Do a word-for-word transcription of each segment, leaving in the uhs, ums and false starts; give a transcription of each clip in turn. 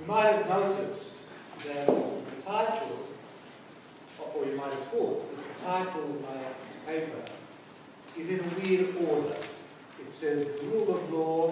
might have noticed that the title, or you might have thought that the title of my paper is in a weird order. It says the rule of law,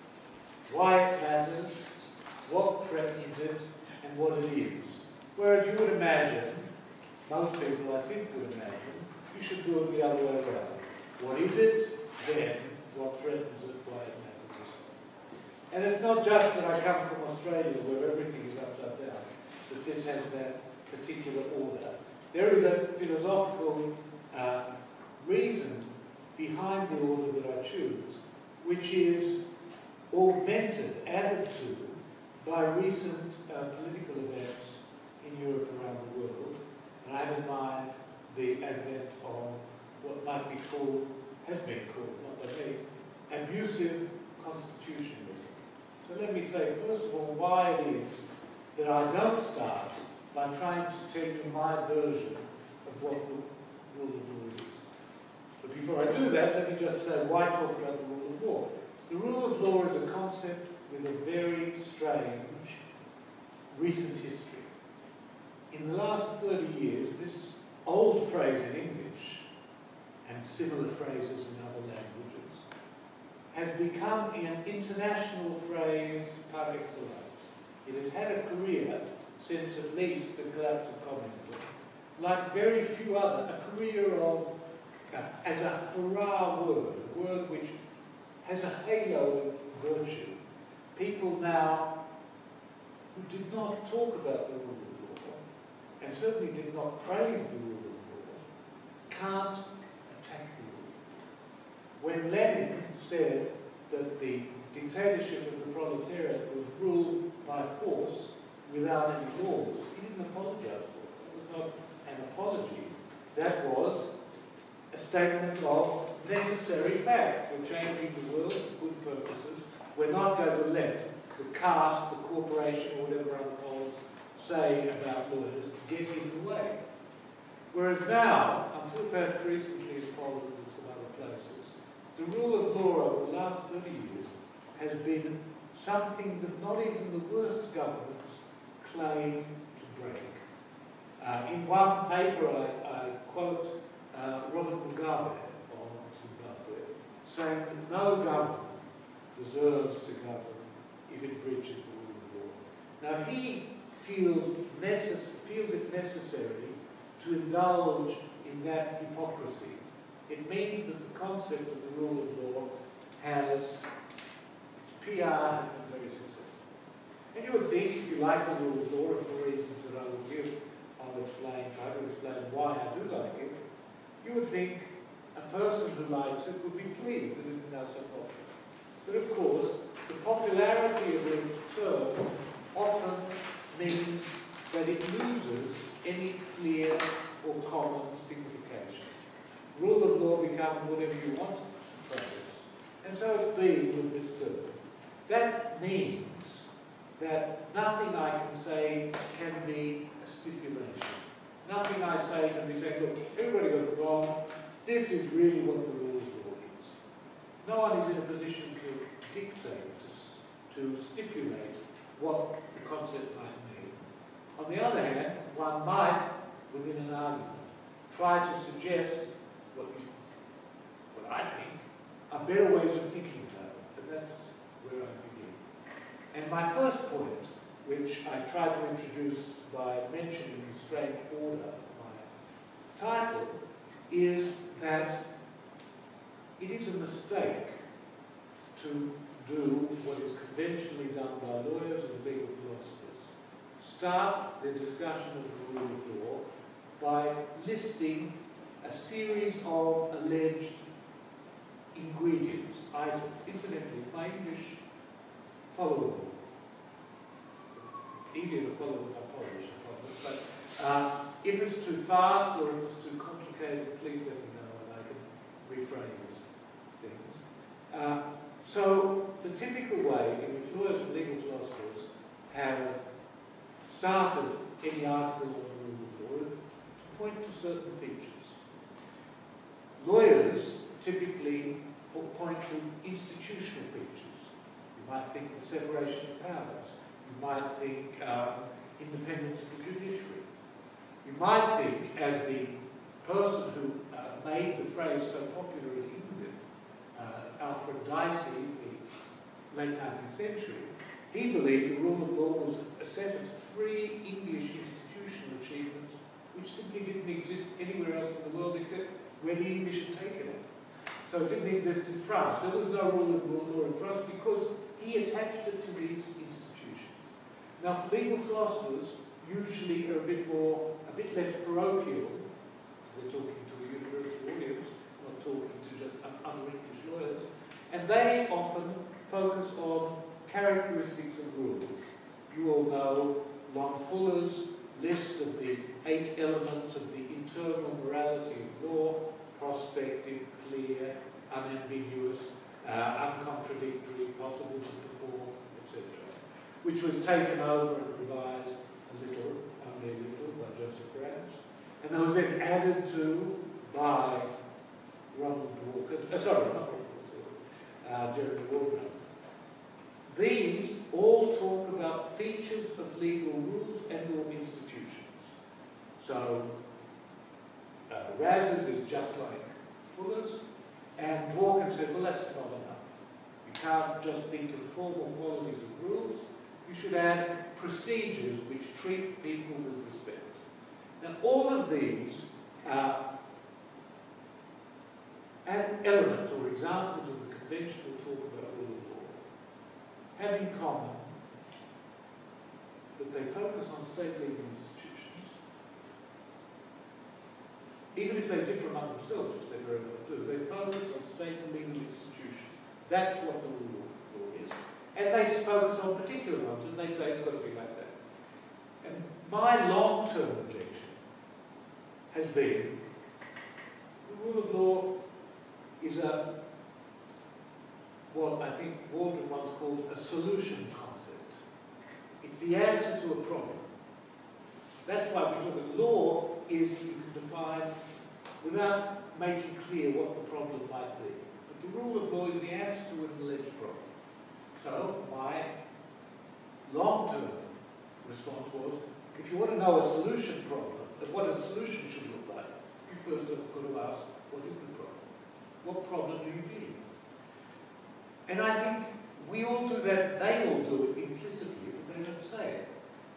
why it matters, what threatens it, and what it is. Whereas you would imagine, most people I think would imagine, you should do it the other way around. What is it, then what threatens it, why it matters. And it's not just that I come from Australia where everything is upside down, that this has that particular order. There is a philosophical uh, reason behind the order that I choose, which is augmented, added to, by recent uh, political events in Europe around the world. And I have in mind the advent of what might be called, has been called, not by me, abusive constitutionalism. So let me say, first of all, why it is that I don't start by trying to tell you my version of what the rule of law is. But before I do that, let me just say why talk about the rule of law. The rule of law is a concept with a very strange recent history. In the last thirty years, this old phrase in English, and similar phrases in other languages, has become an international phrase par excellence. It has had a career since at least the collapse of communism, like very few other, a career of, uh, as a hurrah word, a word which has a halo of virtue. People now who did not talk about the rule of law, and certainly did not praise the rule of law, can't attack the rule. When Lenin said that the dictatorship of the proletariat was ruled by force without any laws, he didn't apologize for it. That was not an apology. That was a statement of necessary fact. We're changing the world for good purposes. We're not going to let the caste, the corporation, or whatever other polls say about lawyers get in the way. Whereas now, until perhaps recently in Poland and some other places, the rule of law over the last thirty years has been something that not even the worst governments claim to break. Uh, in one paper, I, I quote uh, Robert Mugabe of Zimbabwe, saying that no government deserves to govern if it breaches the rule of law. Now, if he feels, necess feels it necessary to indulge in that hypocrisy, it means that the concept of the rule of law has, its P R has been very successful. And you would think, if you like the rule of law, and for reasons that I will give, I'll explain, try to explain why I do like it, you would think a person who likes it would be pleased that it is now so popular. But of course, the popularity of the term often means that it loses any clear or common signification. Rule of law becomes whatever you want to practice. And so it's been with this term. That means that nothing I can say can be a stipulation. Nothing I say can be saying, look, everybody got it wrong. This is really what the rule of law is. No one is in a position to dictate, to, to stipulate what the concept might mean. On the other hand, one might, within an argument, try to suggest what, you, what I think are better ways of thinking about it. And that's where I begin. And my first point, which I try to introduce by mentioning the strange order of my title, is that it is a mistake to do what is conventionally done by lawyers and legal philosophers. Start the discussion of the rule of law by listing a series of alleged ingredients, items. Incidentally, my English followable. Easier to follow with my Polish, but uh, if it's too fast or if it's too complicated, please let me know and I can rephrase things. Uh, so the typical way in which lawyers and legal philosophers have started any article on the rule of law is to point to certain features. Lawyers typically point to institutional features. You might think the separation of powers. You might think um, independence of the judiciary. You might think, as the person who uh, made the phrase so popular in England, uh, Alfred Dicey, the late nineteenth century, he believed the rule of law was a set of three English institutional achievements which simply didn't exist anywhere else in the world except where the English had taken it. So it didn't exist in France. There was no rule of law in France because he attached it to these institutions. Now, for legal philosophers, usually are a bit more, a bit less parochial, because they're talking to a universal audience, not talking to just other English lawyers, and they often focus on characteristics of rules. You all know Lon Fuller's list of the eight elements of the internal morality of law: prospective, clear, unambiguous, uh, uncontradictory, possible to perform, et cetera, which was taken over and revised a little, only a little, by Joseph Rance, and that was then added to by Ronald Walker, uh, sorry, not Ronald Walker, uh, Jeremy Waldron. These all talk about features of legal rules and or institutions. So, uh, Raz's is just like Fuller's, and Dworkin said, well, that's not enough. You can't just think of formal qualities of rules. You should add procedures which treat people with respect. Now, all of these uh, elements or examples of the conventional talk about rule of law have in common that they focus on state legal institutions. Even if they differ among themselves, which they very often do, they focus on state legal institutions. That's what the rule of law is. And they focus on particular ones, and they say it's got to be like that. And my long-term objection has been the rule of law is a, what I think Waldron once called a solution concept. It's the answer to a problem. That's why we talk about law is you can define without making clear what the problem might be. But the rule of law is the answer to an alleged problem. So my long-term response was, if you want to know a solution problem, that what a solution should look like, you first have got to ask, what is the problem? What problem do you deal with? And I think we all do that, they all do it implicitly, but they don't say it.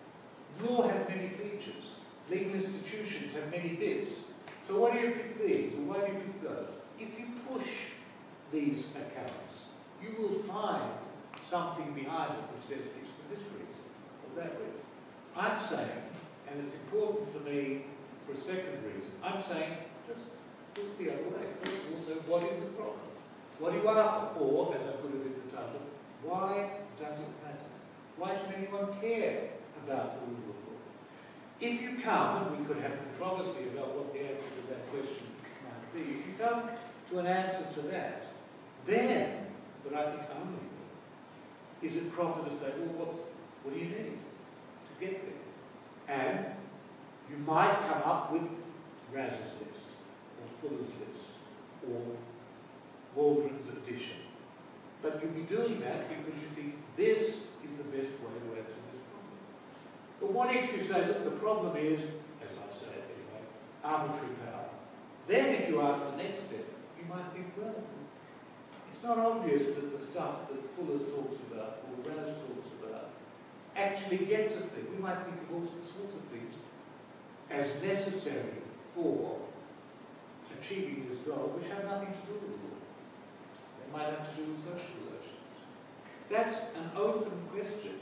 Law has many features. Legal institutions have many bits. So why do you pick these, or why do you pick those? If you push these accounts, you will find something behind it which says it's for this reason, or that reason. I'm saying, and it's important for me for a second reason, I'm saying, just look the other way. First of all, so what is the problem? What are you after? Or, as I put it in the title, why does it matter? Why should anyone care about the rule of law? If you come, and we could have controversy about what the answer to that question might be, if you come to an answer to that, then, but I think only then, is it proper to say, well, what's, what do you need to get there? And you might come up with Raz's list, or Fuller's list, or Waldron's addition. But you'll be doing that because you think this is the best way to answer this problem. But what if you say, look, the problem is, as I say it anyway, arbitrary power. Then if you ask the next step, you might think, well, it's not obvious that the stuff that Fuller talks about, or Raz talks about, actually gets us there. We might think of all sorts of things as necessary for achieving this goal, which have nothing to do with law. They might have to do with social relations. That's an open question,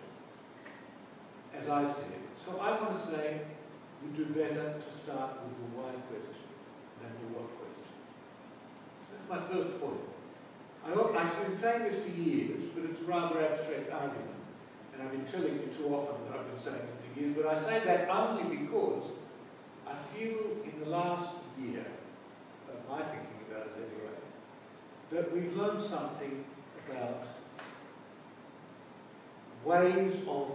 as I see it. So I want to say we do better to start with the why question than the what question. So that's my first point. I, I've been saying this for years, but it's a rather abstract argument. And I've been telling you too often that I've been saying it for years, but I say that only because I feel in the last year, of my thinking about it anyway, that we've learned something about ways of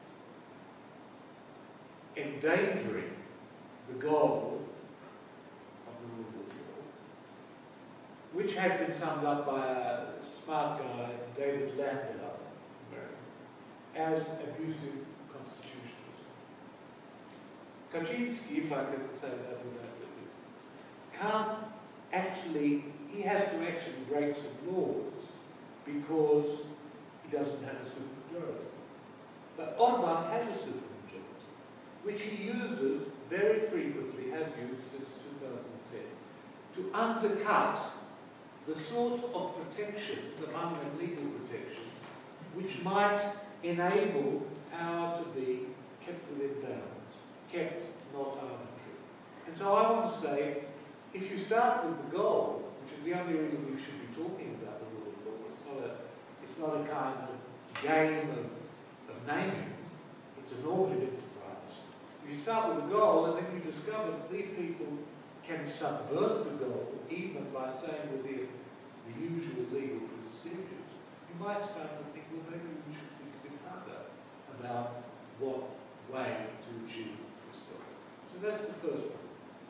endangering the goal of the rule of law, which has been summed up by a smart guy, David Landau, as abusive constitutionalism. Kaczynski, if I could say that without it, can't actually, he has to actually break some laws because he doesn't have a supermajority. But Orban has a supermajority, which he uses very frequently, has used since two thousand ten, to undercut the sorts of protections, among them legal protections, which might enable power to be kept within bounds, kept not arbitrary. And so I want to say, if you start with the goal, which is the only reason we should be talking about the rule of law, it's not a, it's not a kind of game of, of naming, it's a normative enterprise. If you start with the goal and then you discover that these people can subvert the goal even by staying within the usual legal procedures, you might start to think, well, maybe we should think a bit harder about what way to achieve this goal. So that's the first one.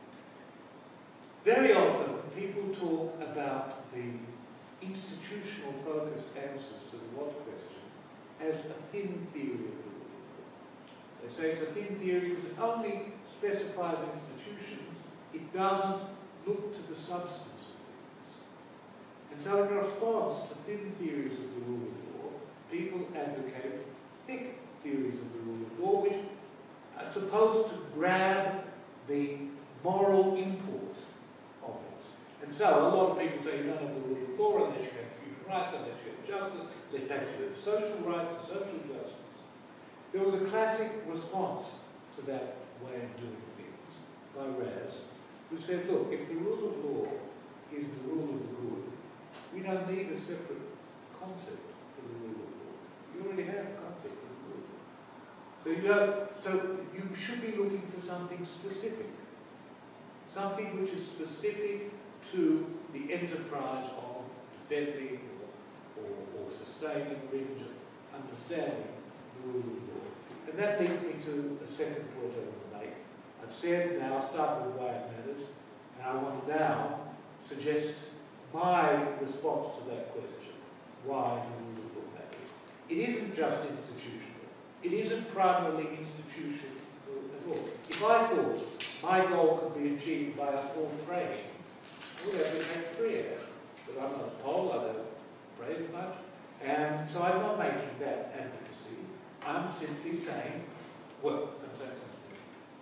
Very often, people talk about the institutional focused answers to the what question as a thin theory of the rule of law. They say it's a thin theory because it only specifies institutions, it doesn't look to the substance of things. And so in response to thin theories of the rule of law, people advocate thick theories of the rule of law, which are supposed to grab the moral import of it. And so a lot of people say you don't have the rule of law unless you have human rights, unless you have justice, unless you have social rights and social justice. There was a classic response to that way of doing things by Raz, who said, look, if the rule of law is the rule of the good, we don't need a separate concept for the rule of law. You already have a concept of the good. So you don't, so you should be looking for something specific. Something which is specific to the enterprise of defending or, or, or sustaining or even just understanding the rule of law. And that leads me to a second point I want to make. I've said now, I'll start with why it matters, and I want to now suggest my response to that question. Why the rule of law matters? It isn't just institutional. It isn't primarily institutional at all. If I thought my goal could be achieved by us all praying, I would have to make prayer. But I'm not a Pole, I don't pray as much. And so I'm not making that advocacy. I'm simply saying, well, I'm saying something.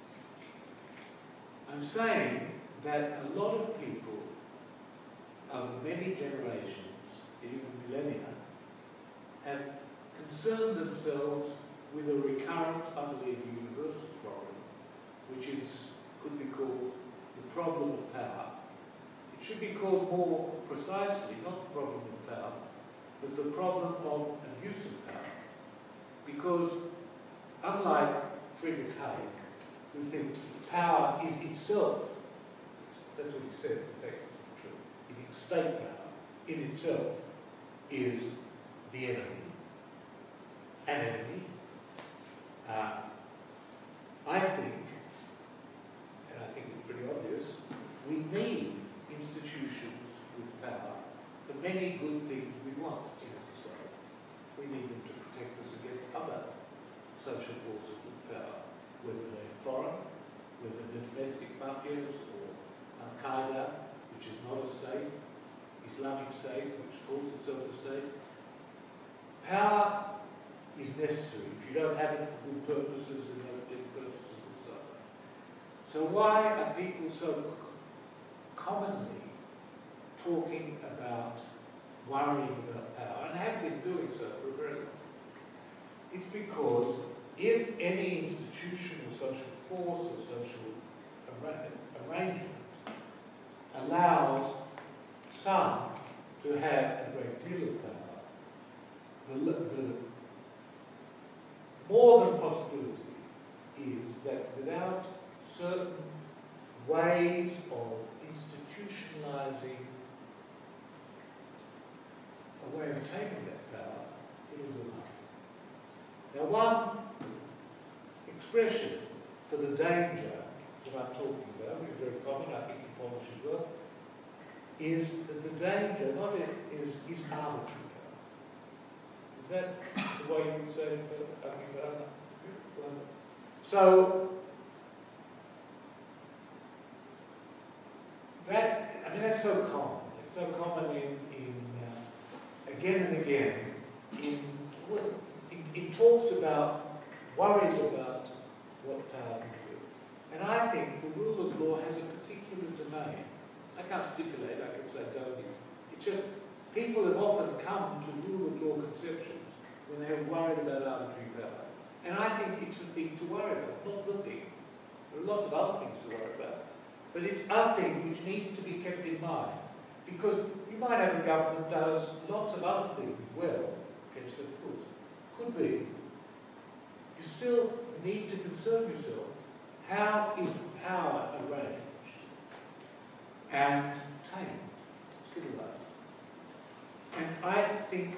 I'm saying that a lot of people of many generations, even millennia, have concerned themselves with a recurrent, I believe, universal problem, which is, could be called the problem of power. It should be called more precisely, not the problem of power, but the problem of abuse of power. Because unlike Friedrich Hayek, who thinks that power is itself, that's what he says, in fact it's not true, he thinks state power in itself is the enemy, an enemy. Uh, I think, and I think it's pretty obvious, we need institutions with power for many good things we want in a society. We need them to protect us against other social forces with power, whether they're foreign, whether they're domestic mafias or Al-Qaeda, which is not a state, Islamic State, which calls itself a state. Power is necessary. If you don't have it for good purposes, and those big purposes will suffer. So why are people so commonly talking about worrying about power, and have been doing so for a very long time? It's because if any institution or social force or social arra arrangement allows some to have a great deal of power, the, the more than possibility is that without certain ways of institutionalizing a way of taking that power, it will go harm. Now, one expression for the danger that I'm talking about, which is very common, I think in Polish as well, is that the danger not is, is arbitrary power. Is that the way you would say it? So, that, I mean, that's so common. It's so common in, in uh, again and again, in, well, it, it talks about, worries about what power can do. And I think the rule of law has a particular domain. I can't stipulate, I can say don't. It's just, people have often come to rule of law conceptions when they have worried about arbitrary power. And I think it's a thing to worry about, not the thing. There are lots of other things to worry about. But it's a thing which needs to be kept in mind. Because you might have a government that does lots of other things well, against the rules. Could be. You still need to concern yourself, how is power arranged and tamed, civilized? And I think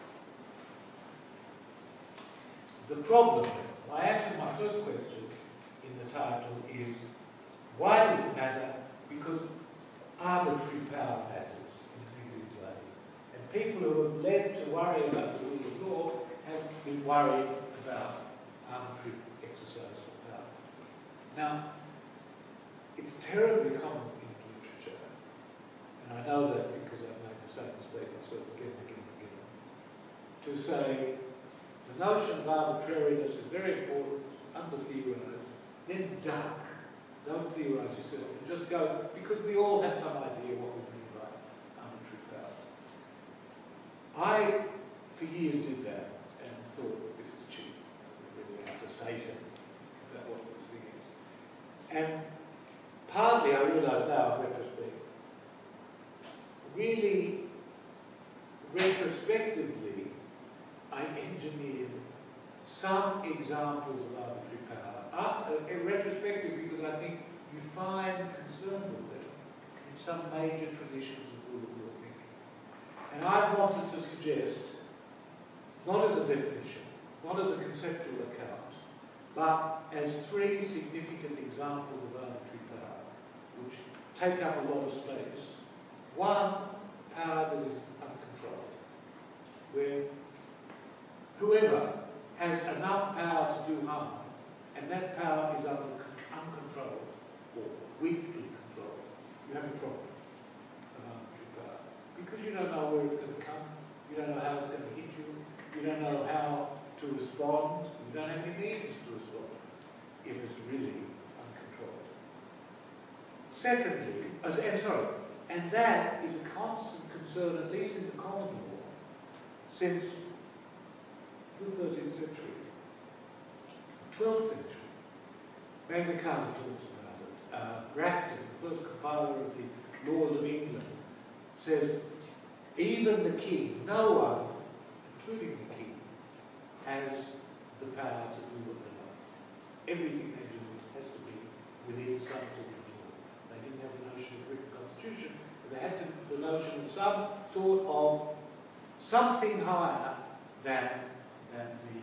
the problem, my answer to my first question in the title is, why does it matter? Because arbitrary power matters in a negative way. And people who have led to worry about the rule of law have been worried about arbitrary exercise of power. Now, it's terribly common in literature, and I know that because I've made the same mistake myself again and again and again, to say the notion of arbitrariness is very important, under-theorised, then duck. Don't theorise yourself and just go, because we all have some idea what we mean by arbitrary power. I, for years, did that and thought, well, this is cheap. We really have to say something about what this thing is. And partly I realise now, in retrospect, really, retrospectively, I engineered some examples of arbitrary power. Uh, in retrospective, because I think you find concern with them in some major traditions of rule of law thinking. And I wanted to suggest, not as a definition, not as a conceptual account, but as three significant examples of arbitrary power, which take up a lot of space. One, power that is uncontrolled, where whoever has enough power to do harm, and that power is under, uncontrolled or weakly controlled, you have a problem of arbitrary power. Because you don't know where it's going to come, you don't know how it's going to hit you, you don't know how to respond, you don't have any means to respond if it's really uncontrolled. Secondly, as, and sorry, and that is a constant concern, at least in the common law, since the thirteenth century. twelfth century. Magna Carta talks about it. Uh, Bracton, the first compiler of the laws of England, says even the king, no one, including the king, has the power to do what they like. Everything they do has to be within some sort of law. They didn't have the notion of written constitution, but they had to, the notion of some sort of something higher than, than the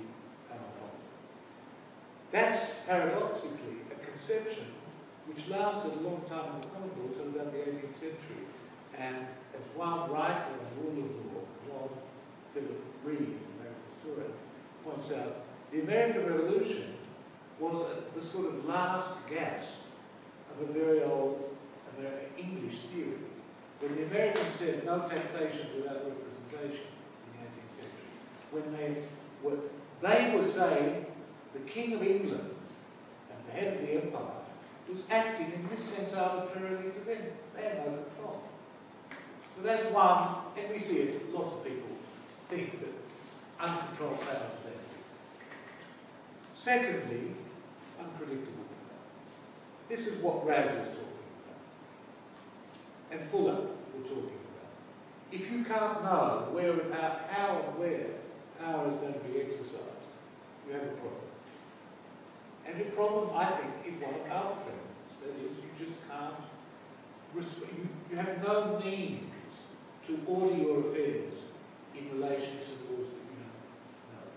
That's paradoxically a conception which lasted a long time in the common law till about the eighteenth century. And as one writer on the rule of law, John Philip Reed, an American historian, points out, the American Revolution was a, the sort of last gasp of a very old American English theory. When the Americans said no taxation without representation in the eighteenth century, when they were, they were saying the King of England and the head of the empire was acting in this sense arbitrarily to them. They had no control. So that's one, and we see it, lots of people think that uncontrolled power is bad. Secondly, unpredictable power. This is what Raz was talking about. And Fuller were talking about. If you can't know where about how and where power is going to be exercised, you have a problem. And the problem, I think, is one of arbitrariness. That is, you just can't, you, you have no means to order your affairs in relation to the laws that you don't know.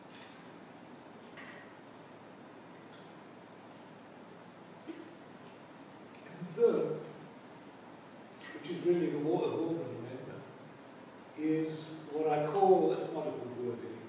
And third, which is really the Walter Goldman Amendment, is what I call, that's not a good word anymore,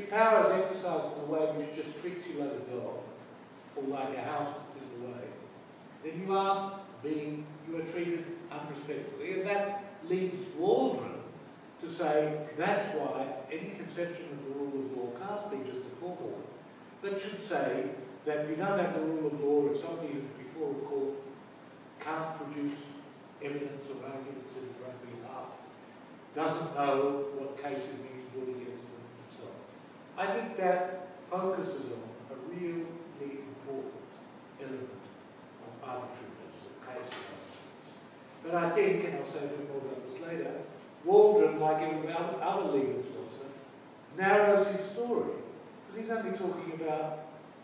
if power is exercised in a way which just treats you like a dog, or like a house that's in the way, then you aren't being, you are treated unrespectfully. And that leads Waldron to say that's why any conception of the rule of law can't be just a formal one, but should say that you don't have the rule of law if somebody who's before a court can't produce evidence or arguments in their own behalf, doesn't know what case it means to do against them, and so on. I think that focuses on a really important element of arbitrariness, of case arbitrariness. But I think, and I'll say a bit more about this later, Waldron, like every other, other legal philosopher, narrows his story, because he's only talking about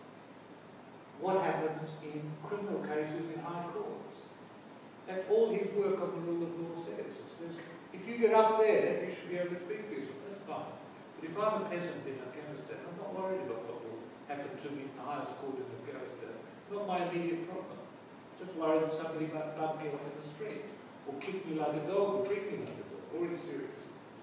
what happens in criminal cases in high courts. That's all his work on the rule of law says. It says, if you get up there, you should be able to speak for yourself. That's fine. But if I'm a peasant in Afghanistan, I'm not worried about what will happen to me in the highest court in Afghanistan. Not my immediate problem. Just worried that somebody might bump me off in the street, or kick me like a dog, or treat me like a dog. Already serious.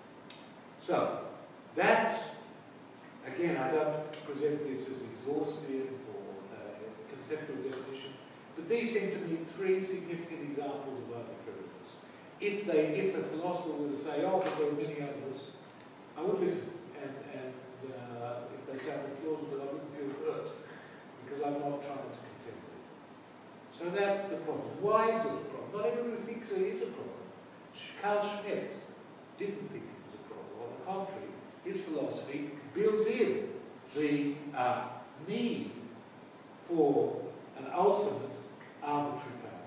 So, that's, again, I don't present this as exhaustive or uh, conceptual definition, but these seem to me three significant examples of arbitrariness. If they, if a philosopher were to say, oh, but there are many others, I would listen, and, and uh, if they sounded plausible, I wouldn't feel hurt, because I'm not trying to contend with it. So that's the problem. Why is it a problem? Not everyone thinks it is a problem. Carl Schmitt didn't think it was a problem. On the contrary, his philosophy built in the uh, need for an ultimate arbitrary power.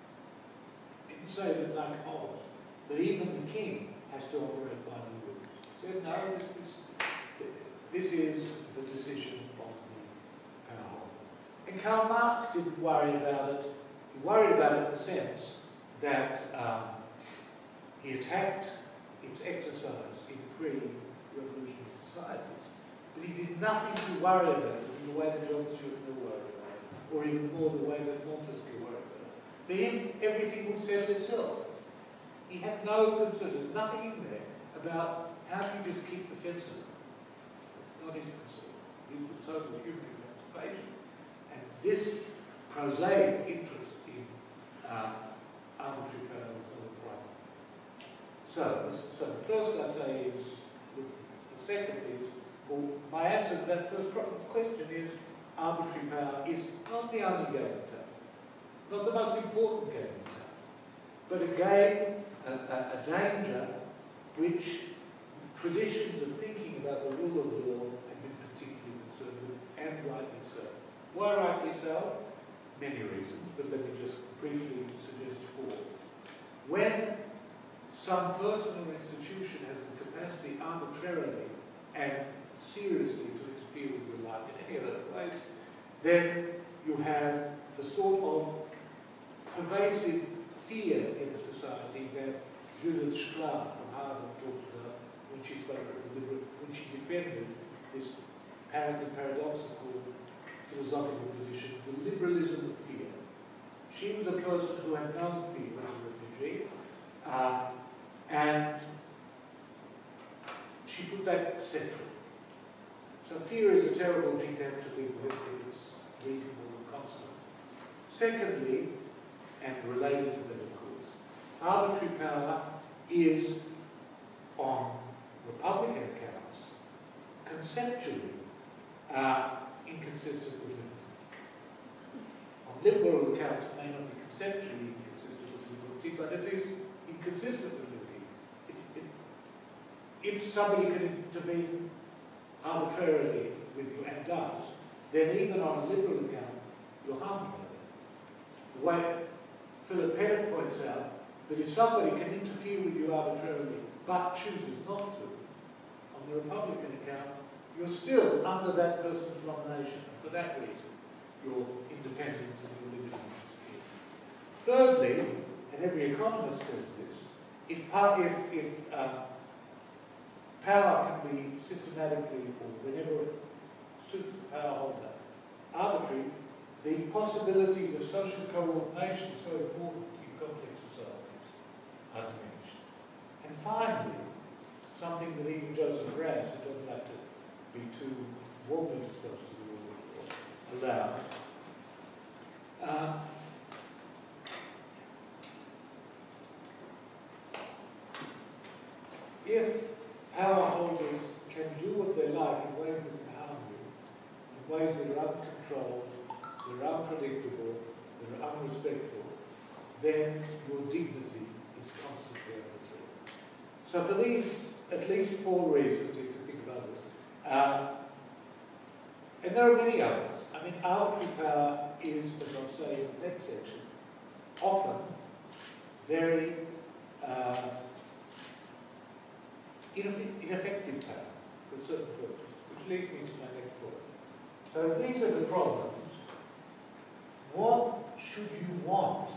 He didn't say that, like Hobbes, that even the king has to operate by the rules. He said, no, this, this, this is the decision of the power. And Karl Marx didn't worry about it. He worried about it in the sense that um, he attacked its exercise in pre-revolutionary societies, but he did nothing to worry about it in the way that John Stuart Mill worried about it, or even more the way that Montesquieu worried about it. For him, everything would settle itself. He had no concern. There's nothing in there about how do you just keep the fence up. That's not his concern. His was total human emancipation. And this prosaic interest in uh, arbitrary power was not a problem. So, so the first I say is, the second is, well, my answer to that first question is, arbitrary power is not the only game in town, not the most important game in town, but a game, a, a, a danger which traditions of thinking about the rule of law have been particularly concerned with, and rightly so. Why rightly so? Many reasons, but let me just briefly suggest four. When some person or institution has the capacity arbitrarily and seriously to interfere with your life in any other ways, then you have the sort of pervasive fear in a society that Judith Shklar from Harvard talked about when she spoke of the liberal, when she defended this apparently paradoxical philosophical position, the liberalism of fear. She was a person who had known fear as a refugee, uh, and she put that central. So fear is a terrible thing to have to live with if it's reasonable and constant. Secondly, and related to that, of course, arbitrary power is, on Republican accounts, conceptually uh, inconsistent with liberty. On liberal accounts, it may not be conceptually inconsistent with liberty, but it is inconsistent with liberty. It, it, if somebody can intervene arbitrarily with you and does, then even on a liberal account, you're harmed by that. The way Philip Pettit points out that if somebody can interfere with you arbitrarily but chooses not to, on the Republican account, you're still under that person's nomination. And for that reason, your independence and your liberty is interfered. Thirdly, and every economist says this, if, power, if, if um, power can be systematically, or whenever it suits the power holder, arbitrary, the possibilities of social coordination so important in complex societies are diminished. And finally, something that even Joseph Raz, who doesn't like to be too warmly disposed to the rule of law allowed. Uh, if power holders can do what they like in ways that can harm you, in ways that are uncontrolled, that are unpredictable, that are unrespectful, then your dignity is constantly under threat. So for these, at least four reasons, you can think of others, uh, and there are many others. I mean, arbitrary power is, as I'll say in the next section, often very uh, ineffective power for certain purposes, which leads me to my next point. So if these are the problems, what should you want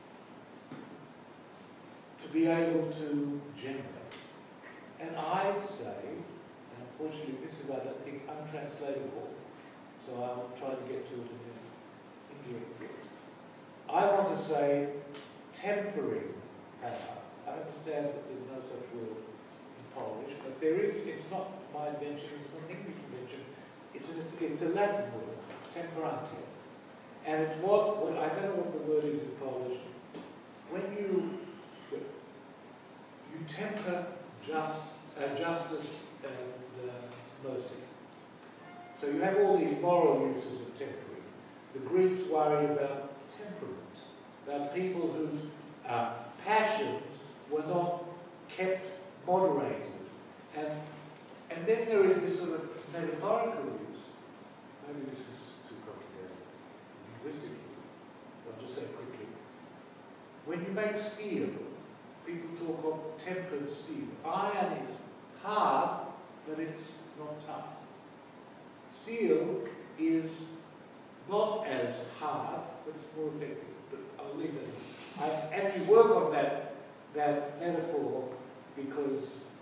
to be able to generate? And I'd say, and unfortunately this is, I don't think, untranslatable, so I'll try to get to it in an indirect way. I want to say tempering power. I understand that there's no such word in Polish, but there is, it's not my invention, it's not an English invention, it's, an, it's a Latin word, temperantia. And it's what, what, I don't know what the word is in Polish, when you, you temper just, uh, justice and uh, mercy. So you have all these moral uses of tempering. The Greeks worried about temperament, about people whose uh, passions were not kept moderated. And, and then there is this sort of metaphorical use. Maybe this is too complicated linguistically, but I'll just say quickly. When you make steel, people talk of tempered steel. Iron is hard, but it's not tough. Steel is not as hard, but it's more effective. But I'll leave that. I actually work on that, that metaphor because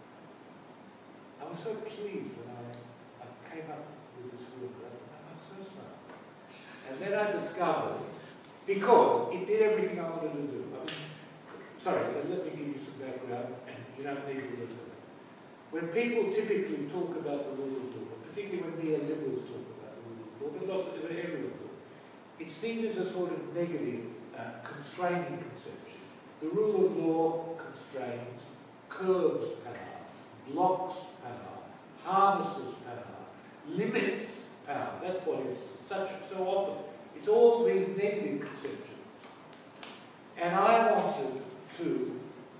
I was so pleased when I, I came up with this word. I'm so smart. And then I discovered, because it did everything I wanted to do. I mean, sorry, let me give you some background, and you don't need to listen. When people typically talk about the rule of law, particularly when neoliberals talk about the rule of law, but lots of everyone do, it's seen as a sort of negative, uh, constraining conception. The rule of law constrains, curbs power, blocks power, harnesses power, limits power. That's what is such so often. It's all these negative conceptions. And I wanted to,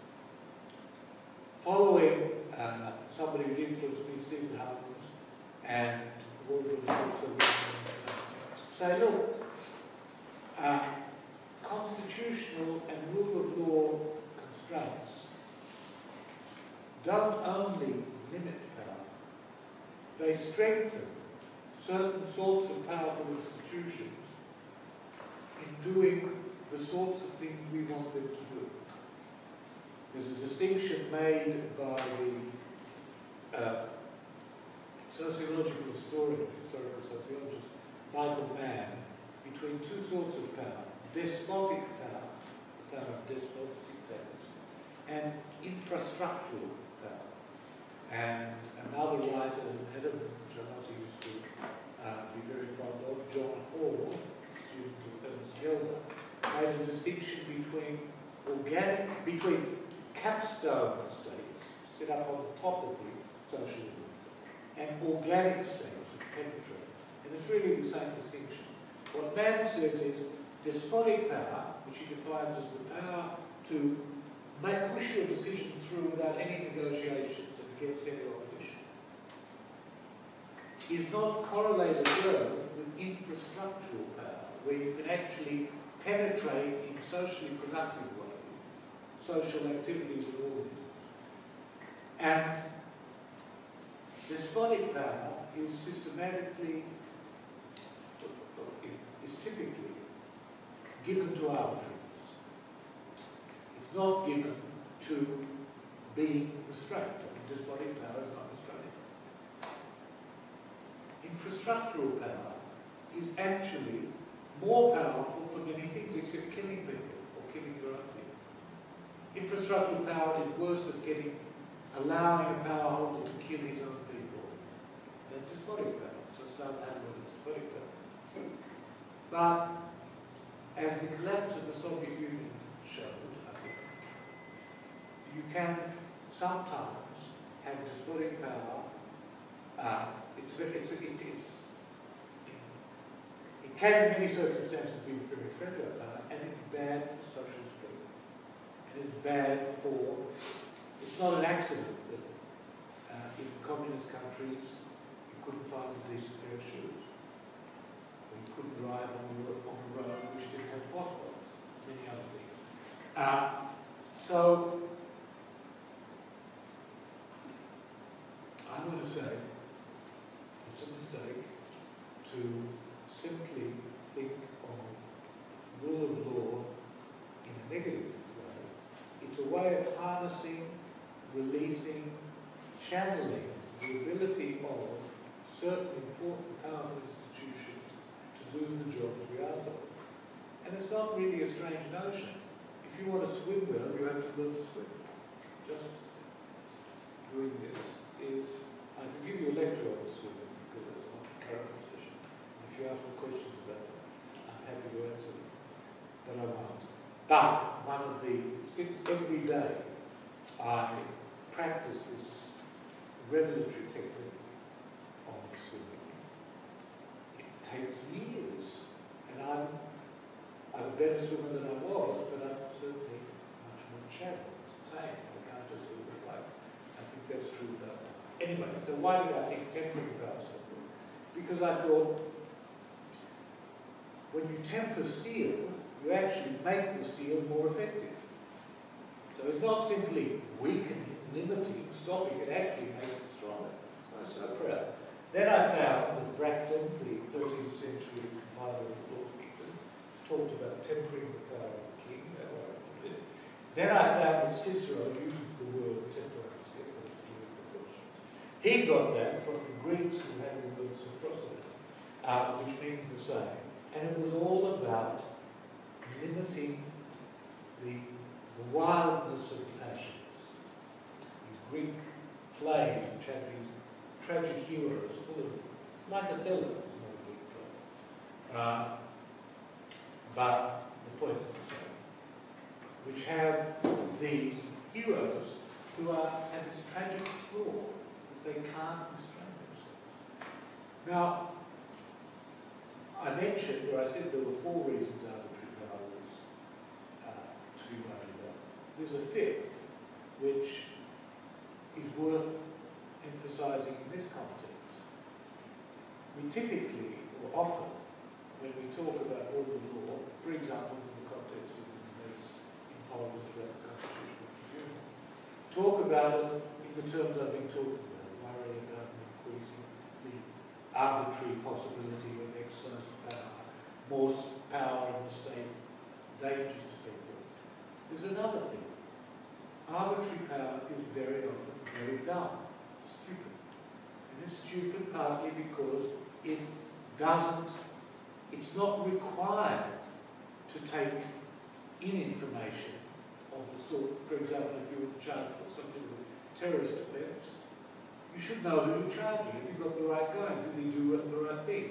following uh, somebody who influenced me, Stephen Hawkins, and Walter also say, look, uh, constitutional and rule of law constraints don't only limit power, they strengthen certain sorts of powerful institutions in doing the sorts of things we want them to do. There's a distinction made by the uh, sociological historian, historical sociologist, Michael Mann, between two sorts of power: despotic power, the power of despots, dictators, and infrastructural power. And another writer, Adam, which I not used to uh, be very fond of, John Hall, student of Ernst Gelder, made a distinction between organic, between capstone states set up on the top of the social movement and organic states which penetrate. And it's really the same distinction. What Mann says is despotic power, which he defines as the power to make, push your decision through without any negotiations and against any opposition, is not correlated well with infrastructural power, where you can actually penetrate in socially productive ways social activities of organisms. And despotic power is systematically, is typically given to arbitrariness. It's not given to being restrained. I mean, despotic power is not restrained. Infrastructural power is actually more powerful for many things except killing people or killing your own people. Infrastructural power is worse at getting, allowing a power holder to kill his own people than despotic despotic power. So start having a despotic power. But as the collapse of the Soviet Union showed, I think, you can sometimes have despotic power. Uh, it's, very, it's, it, it's, it can in many circumstances be very fragile power, and it's bad for social strength. And it's bad for, it's not an accident that uh, in communist countries you couldn't find a decent pair of shoes. Or you couldn't drive on the, on the road which didn't have potholes, many other things. Uh, so, I want to say it's a mistake to simply think of rule of law in a negative way. It's a way of harnessing, releasing, channeling the ability of certain important, powerful institutions to do the jobs we are doing. And it's not really a strange notion. If you want to swim well, you have to learn to swim. Just doing this is, I can give you a lecture on swimming because it's not the current position. If you ask me questions about it, I'm happy to answer them, but I won't. But one of the, since every day I practice this revelatory technique on swimming, it takes years, and I'm, I'm a better swimmer than I was, but I'm certainly much more channeled, tame. I can't just do it like, I think that's true about that. Anyway, so why did I think tempering power so good? Because I thought, when you temper steel, you actually make the steel more effective. So it's not simply weakening, limiting, stopping, it actually makes it stronger. So I was so proud. Then I found that Bracton, the thirteenth century compiler of the Law of England, talked about tempering the power of the king. That way I put it. Then I found that Cicero used the word temperance for the few precautions. He got that from the Greeks who had the word sophrosyne, uh, which means the same. And it was all about limiting the, the wildness of the passions. These Greek plays which had these tragic heroes full of, like Othello was not a Greek play. Uh, but the point is the same. Which have these heroes who are, have this tragic flaw that they can't restrain themselves. Now, I mentioned, or I said there were four reasons arbitrary power was uh, to be worried about. There's a fifth, which is worth emphasising in this context. We typically, or often, when we talk about rule of law, for example, in the context of the debates in Parliament about the Constitutional Tribunal, talk about it in the terms I've been talking about, worrying about increasing the arbitrary possibility of exercise of power, more power in the state, dangers to people. There's another thing. Arbitrary power is very often very dumb, stupid. And it's stupid partly because it doesn't, it's not required to take in information of the sort, for example, if you were charged with something with terrorist offence, you should know who you're charging. Have you got the right guy? Did he do the right thing?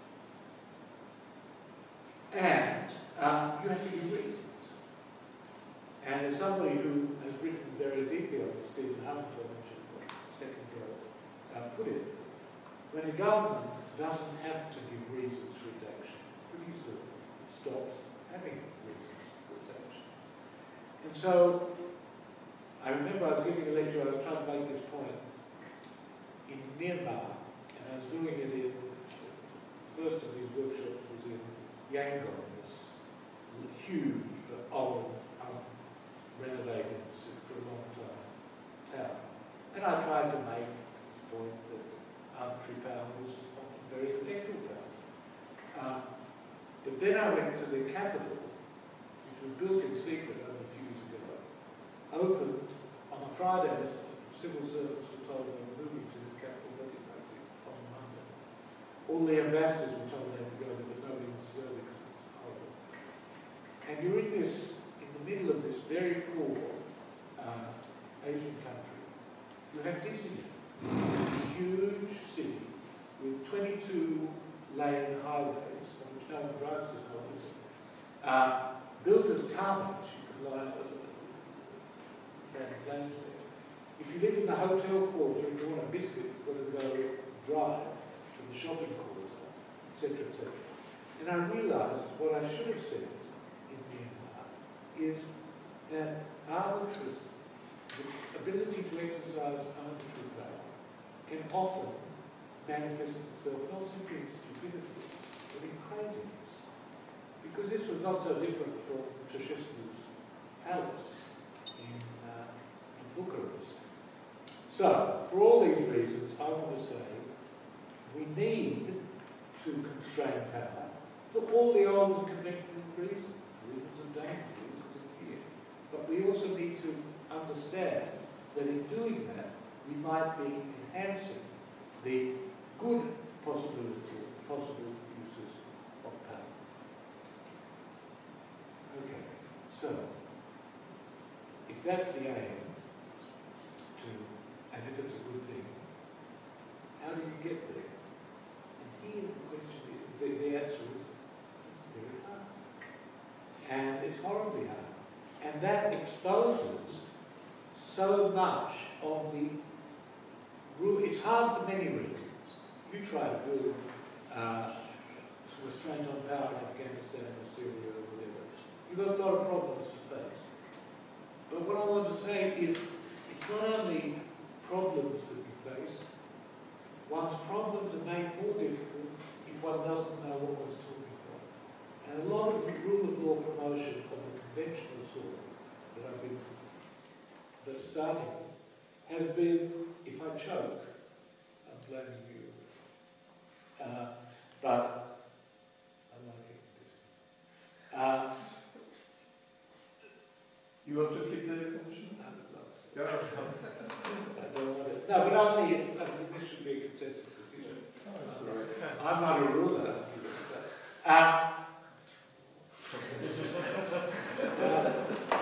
And um, you have to give reasons. And as somebody who has written very deeply on this, Stephen Humphreys, I mentioned a second ago, uh, put it, when a government doesn't have to give reasons for its action, pretty soon it stops having reasons for its action. And so, I remember I was giving a lecture, I was trying to make this point in Myanmar, and I was doing it in, the first of these workshops was in Yangon, this huge but old, um, renovated for a long time town. And I tried to make this point that arbitrary power was often very effective power. Um, but then I went to the capital, which was built in secret only a few years ago, opened on a Friday. The civil servants were told they were moving to this capital building on Monday. All the ambassadors were told they had to go there, but nobody wants to go because it's horrible. And you're in this, in the middle of this very poor uh, Asian country. You have Disney, a huge city with twenty-two lane highways, on which no one drives because no one uses it, uh, built as tarmac, you could lie on the planes there. If you live in the hotel quarter and you want a biscuit, you've got to go drive to the shopping quarter, et cetera, et cetera. And I realised what I should have said in Myanmar is that arbitrariness, the ability to exercise arbitrary power, can often manifest itself not simply in stupidity, but in craziness. Because this was not so different from Ceausescu's palace in, uh, in Bucharest. So, for all these reasons, I want to say we need to constrain power for all the old and conventional reasons, reasons of danger, reasons of fear. But we also need to understand that in doing that, we might be enhancing the good possibility, possible uses of power. Okay, so, if that's the aim, to, and if it's a good thing, how do you get there? And here the question is, the, the answer is, it's very hard. And it's horribly hard. And that exposes so much of the rule. It's hard for many reasons. You try to build uh, restraint on power in Afghanistan or Syria or whatever. You've got a lot of problems to face. But what I want to say is, it's not only problems that you face, one's problems are made more difficult if one doesn't know what one's talking about. And a lot of the rule of law promotion of the conventional sort that I've been that's starting has been, if I choke, I'm blaming you. Uh, but I like it. Uh, you want to keep the position? I would love to. Yeah. I don't want it. No, but only if, I mean, this should be a consensus decision. Oh, that's all right. I'm not a ruler. Uh, uh,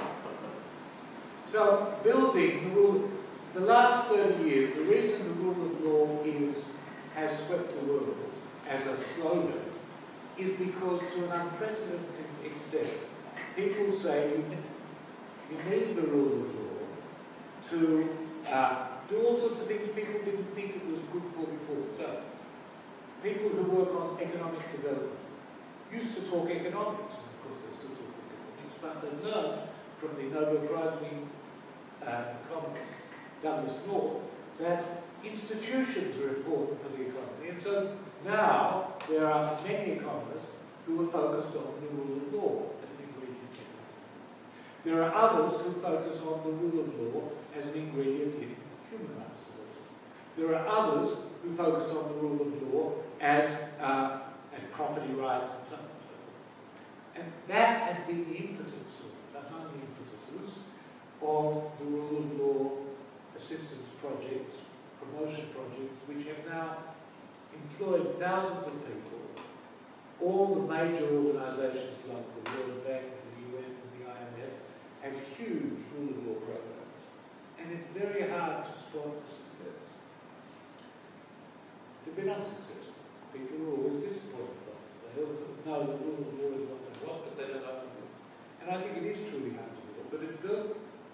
so, building the rule, the last thirty years, the reason the rule of law is, has swept the world as a slogan is because to an unprecedented extent, people say you, you need the rule of law to uh, do all sorts of things people didn't think it was good for before. So, people who work on economic development used to talk economics, and of course they still talk economics, but they learned from the Nobel Prize-winning uh, economist Douglas North that institutions are important for the economy, and so now there are many economists who are focused on the rule of law as an ingredient in it. There are others who focus on the rule of law as an ingredient in human rights development. There are others who focus on the rule of law as uh, and property rights and so on and so forth. And that has been the impetus, or among the impetuses, of the rule of law assistance projects, promotion projects, which have now employed thousands of people. All the major organisations like the World Bank, the U N and the I M F have huge rule of law programs. And it's very hard to spot the success. They've been unsuccessful. People are always disappointed by it. They all know the rule of law is what they want, but they don't know to do it. And I think it is truly hard to do it. But it's good.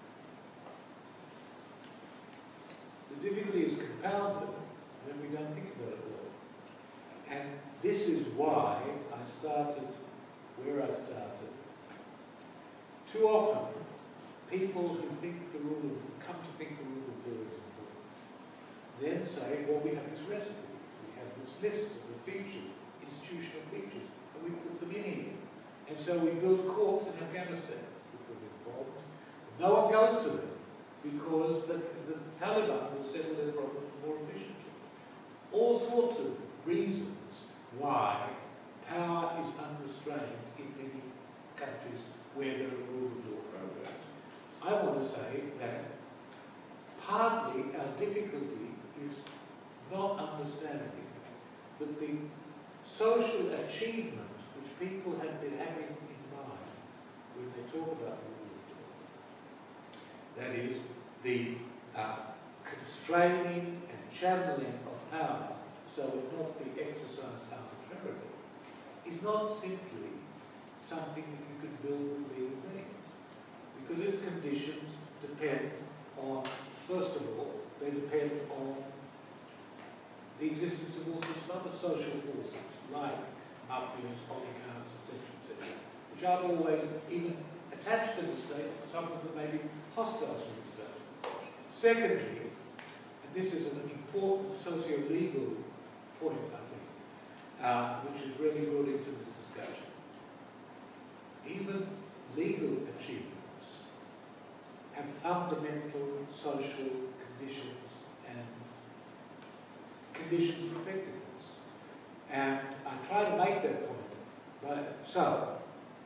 The difficulty is compounded when we don't think about it well. And this is why I started where I started. Too often, people who think the rule of, come to think the rule of law is important, then say, well, we have this recipe, we have this list of the features, institutional features, and we put them in here. And so we build courts in Afghanistan, people get bombed. No one goes to them, because the, the Taliban will settle their problems more efficiently. All sorts of reasons why power is unrestrained in many countries where there are rule of law programs. I want to say that partly our difficulty is not understanding that the social achievement which people have been having in mind when they talk about the rule of law, that is, the uh, constraining and channeling of power so it not be exercised arbitrarily, is not simply something that you could build with legal means. Because its conditions depend on, first of all, they depend on the existence of all sorts of other social forces, like mafias, oligarchs, et cetera, et cetera, which aren't always even attached to the state, some of them may be hostile to the state. Secondly, and this is an important socio-legal point, I think, uh, which is really brought into this discussion, even legal achievements have fundamental social conditions and conditions of effectiveness. And I try to make that point. But, so,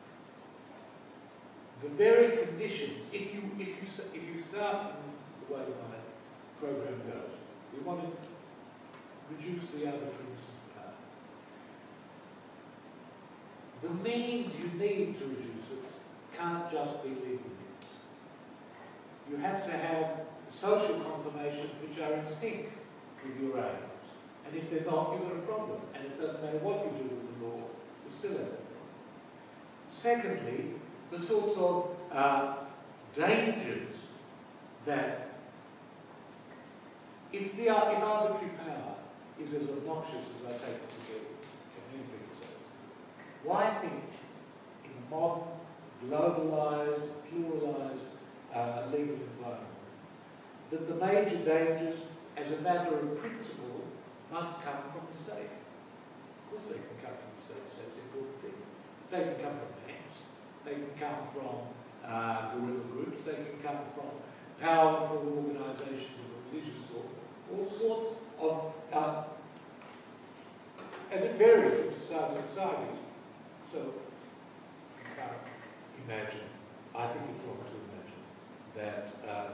the very conditions, if you, if you, if you start in the way my program goes, we want to reduce the arbitrariness of power. The means you need to reduce it can't just be legal means. You have to have social confirmations which are in sync with your aims. And if they're not, you've got a problem. And it doesn't matter what you do with the law, you still have a problem. Secondly, the sorts of uh, dangers that, if, the, if arbitrary power is as obnoxious as I take it to be, and many people say it's, why think in a modern, globalised, pluralised uh, legal environment that the major dangers, as a matter of principle, must come from the state? Of course they can come from the state, so that's an important thing. They can come from banks, they can come from uh, guerrilla groups, they can come from powerful organisations of a religious sort, all sorts of, uh, and it varies from society to society. So, you can't imagine, I think it's wrong to imagine, that uh,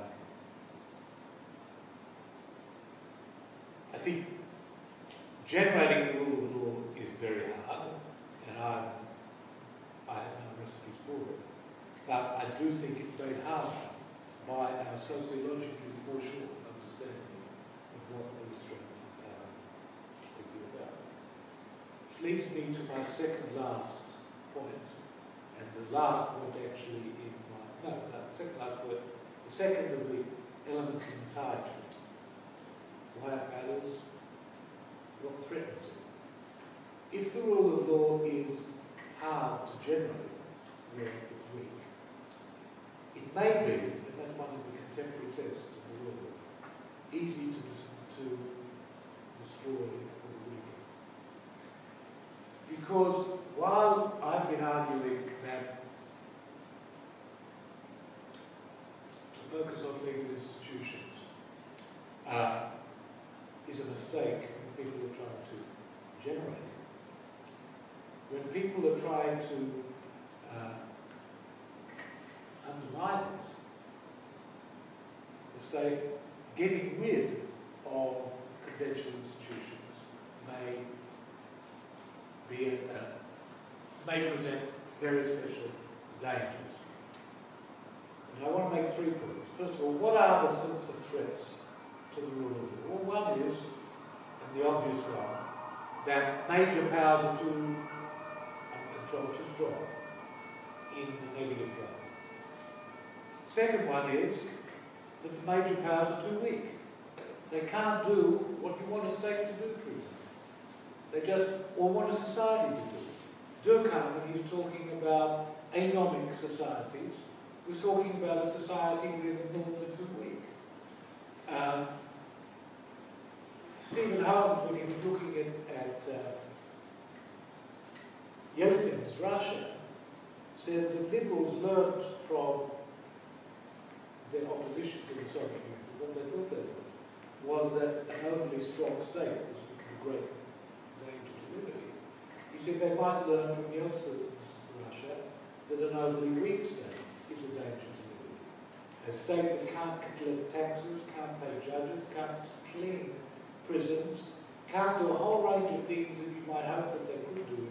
I think generating the rule of law is very hard, and I, I have no recipes for it. But I do think it's made harder by our sociologically foreshortened understanding of what the restraint of power would be about. Which leads me to my second last point, and the last point actually in my, no, no, the second last point, the second of the elements in the title. Why it matters, what threatens it. If the rule of law is hard to generate, where it's weak, it may be, and that's one of the contemporary tests of the world, easy to, to destroy or weaken. Because while I've been arguing that to focus on legal institutions uh, is a mistake when people are trying to generate it. When people are trying to uh, undermine it, the state getting rid of conventional institutions may be a, uh, may present very special dangers. And I want to make three points. First of all, what are the sorts of threats to the rule of law? Well, one is, and the obvious one, that major powers are too uncontrolled, too strong in the negative way. Second one is that the major powers are too weak. They can't do what you want a state to do, for example. They just, or want a society to do. Durkheim, when he was talking about anomic societies, was talking about a society where the norms are too weak. Um, Stephen Holmes, when he was looking at, at uh, Yeltsin's Russia, said that liberals learned from their opposition to the Soviet Union, what they thought they learned, was that an overly strong state was a great danger to liberty. He said they might learn from Yeltsin's Russia that an overly weak state is a danger to liberty. A state that can't collect taxes, can't pay judges, can't clean prisons, can't do a whole range of things that you might hope that they could do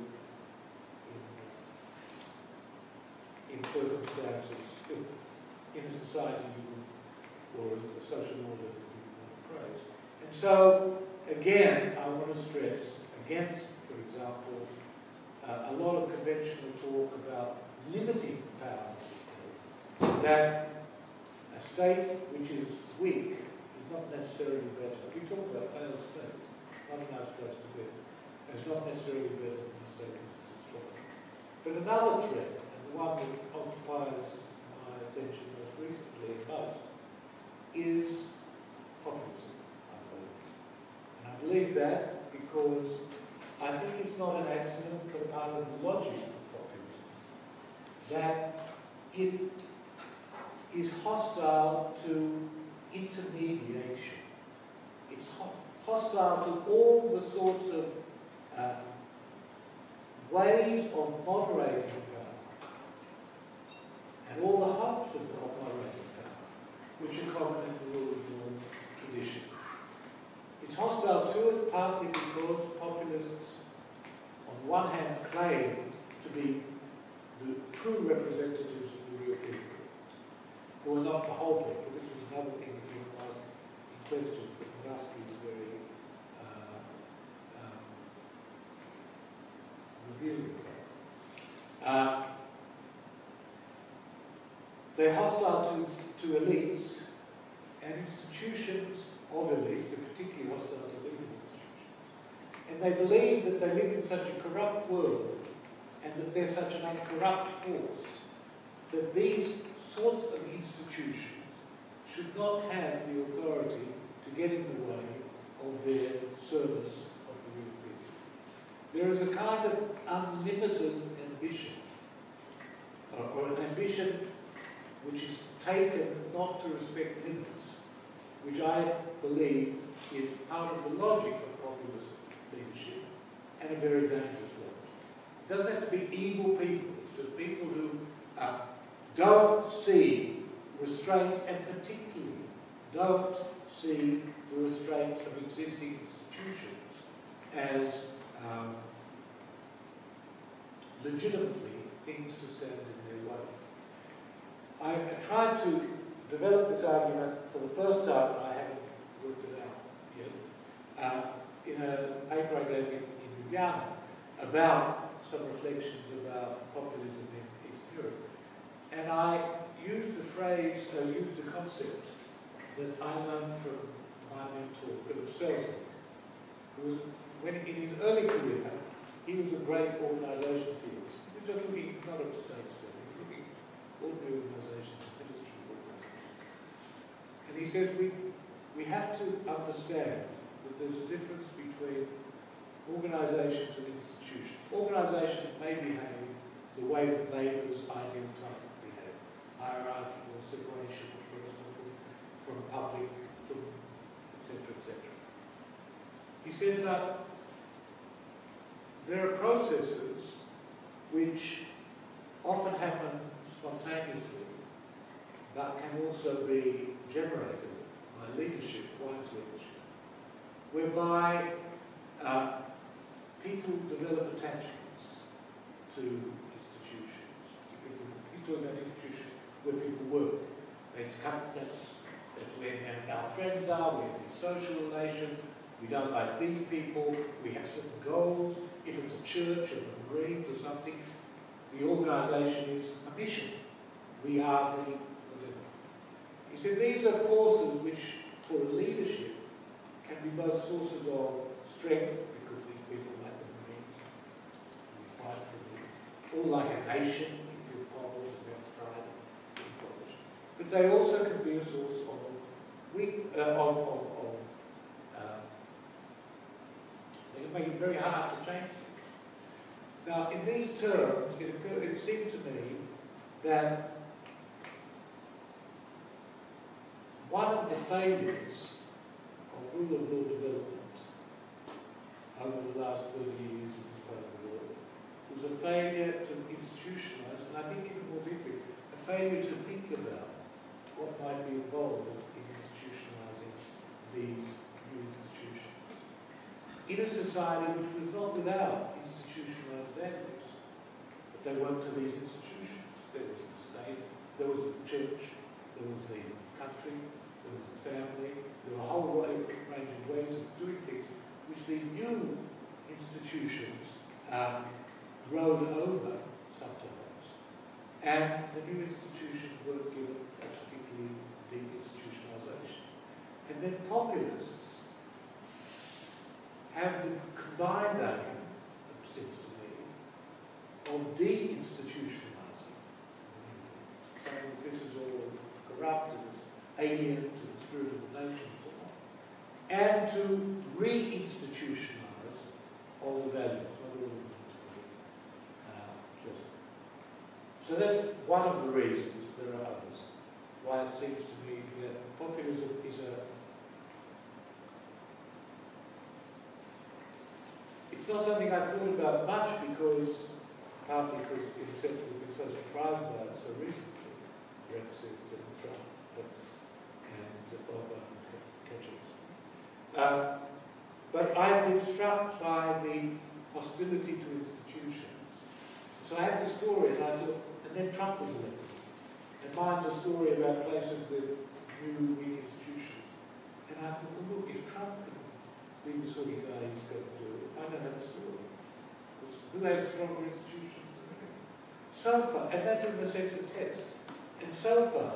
in, in circumstances, in, in a society you would, or a social order that you would praise. And so again, I want to stress against, for example, uh, a lot of conventional talk about limiting power of the state, that a state which is weak is not necessarily better. We talk about failed states, not a nice place to be. It's not necessarily better than a state which is strong. But another threat, and the one that occupies my attention most recently and most, is populism, I believe. And I believe that because I think it's not an accident, but part of the logic of populism, that it is hostile to intermediation. It's ho hostile to all the sorts of uh, ways of moderating power, and all the hopes of moderating power, which are common in the rule of law tradition. It's hostile to it partly because populists, on one hand, claim to be the true representatives of the real people, who are not the whole people. This was another thing that you asked in questions that Murasky was very uh, um, revealing about. Uh, they're hostile to, to elites and institutions of elites. They're particularly hostile to legal institutions. And they believe that they live in such a corrupt world and that they're such an uncorrupt force that these sorts of institutions should not have the authority to get in the way of their service of the real people. There is a kind of unlimited ambition, or, or an ambition which is taken not to respect limits, which I believe is part of the logic of populist leadership, and a very dangerous logic. It doesn't have to be evil people, it's just people who uh, don't see restraints, and particularly don't see the restraints of existing institutions as um, legitimately things to stand in their way. I, I tried to develop this argument for the first time, and I haven't worked it out yet, uh, in a paper I gave in, in Ljubljana about some reflections about populism in East Europe. And I used a phrase, uh, used a concept that I learned from my mentor, Philip Selznick, who was, when in his early career, he was a great organisation theorist. He was just looking, not at states then, he was looking at ordinary organisations, industry organisations. And he says we, we have to understand that there's a difference between organisations and institutions. Organisations may behave the way that Weber's ideal type behave, hierarchical separation of personal from, from public, from et cetera, et cetera. He said that there are processes which often happen spontaneously, but can also be generated by leadership, wise leadership, whereby uh, people develop attachments to institutions. He's talking about institutions where people work. That's, that's, that's where our friends are, we have these social relations, we don't like these people, we have certain goals. If it's a church or a marine or something, the organisation is a mission. We are the, the He said these are forces which, for leadership, can be both sources of strength, because these people, like the Marines, we fight for them, or like a nation, if you're Poles and we have pride in Polish. But they also can be a source of weak, uh, of, of, of uh, they can make it very hard to change things. Now, in these terms, it, occurred, it seemed to me that one of the failures of rule of law development over the last thirty years in this part of the world was a failure to institutionalise, and I think even more deeply, a failure to think about what might be involved in institutionalising these new institutions. In a society which was not without institutionalised values, but they weren't to these institutions. There was the state, there was the church, there was the country, there's the family, there are a whole range of ways of doing things, which these new institutions um, rode over sometimes. And the new institutions weren't given a particularly deep institutionalization. And then populists have the combined aim, it seems to me, of de-institutionalizing saying that this is all corrupt and it's alien to the spirit of the nation and so on, and to re-institutionalize all the values, not all of them to be uh, just. So that's one of the reasons, there are others, why it seems to me that populism is a it's not something I've thought about much because, partly because in a sense we've been so surprised by it so recently, Brexit and Trump but, and Obama and Kaczynski. Um, but I've been struck by the hostility to institutions. So I had the story and I thought, and then Trump was elected. And mine's a story about places with new weak institutions. And I thought, well look, if Trump can be the sort of guy he's going to do it, I don't have a story. Because who has stronger institutions than me? So far, and that's in the sense of test. And so far,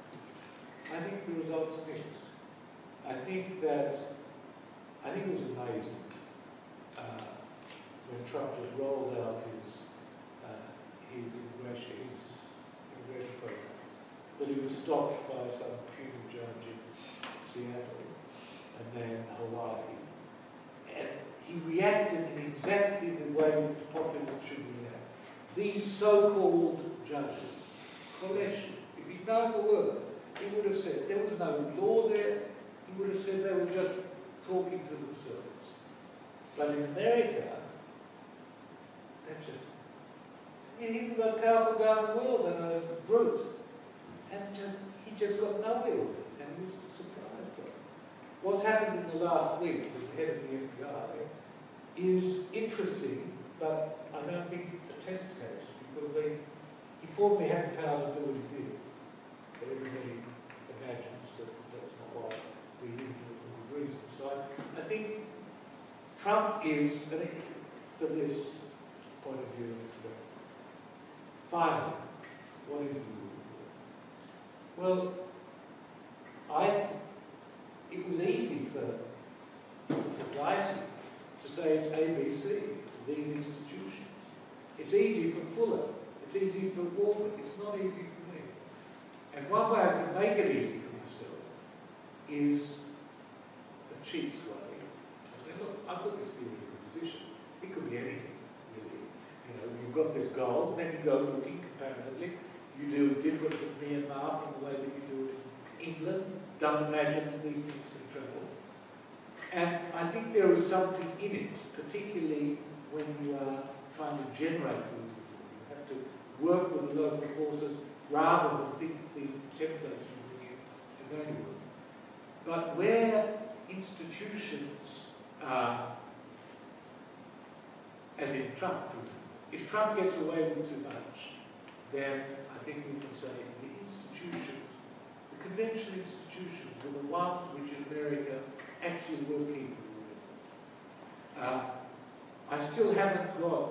I think the results are mixed. I think that, I think it was amazing uh, when Trump just rolled out his, uh, his immigration, his immigration program, that he was stopped by some puny judge in Seattle and then Hawaii. And he reacted in exactly the way that the populists should react. These so-called judges, Koleshi, if he'd known the word, he would have said, there was no law there, he would have said they were just talking to themselves. But in America, they're just, you think about a powerful guy in the world and a brute, and just he just got nowhere with it, and he was surprised by it. What's happened in the last week with the head of the F B I is interesting, but I don't think it's a test case, because they, he formally had the power to do what he did. But everybody imagines that that's not why we didn't do it for good reason. So I, I think Trump is, for this point of view, finally, what is the rule of law? Well, I it was easy for, for Dyson to say it's A B C, it's these institutions. It's easy for Fuller, it's easy for Walker, it's not easy for me. And one way I can make it easy for myself is a cheats way. I say, look, I've got this theory of position. It could be anything, really. You know, you've got this goal, then you go looking comparatively. You do it different to Myanmar from the way that you do it in England. Don't imagine that these things can travel. And I think there is something in it, particularly when you are trying to generate rules of law. You have to work with the local forces rather than think that these templates you bring in are going to work. But where institutions are, as in Trump, for example, if Trump gets away with too much, then I think we can say the institutions, the conventional institutions, were the ones which in America actually were key for the war. Uh, I still haven't got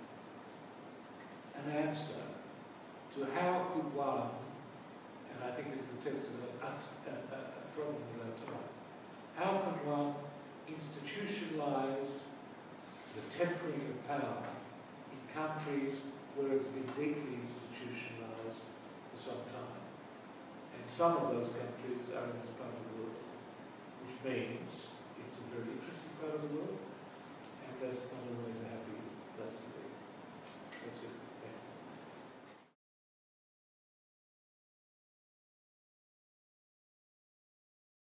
an answer to how could one, and I think it's the test of a, a, a, a problem of our time, how can one institutionalize the tempering of power in countries where it's been deeply institutionalized for some time? And some of those countries are in this part of the world, which means it's a very interesting part of the world, and there's not a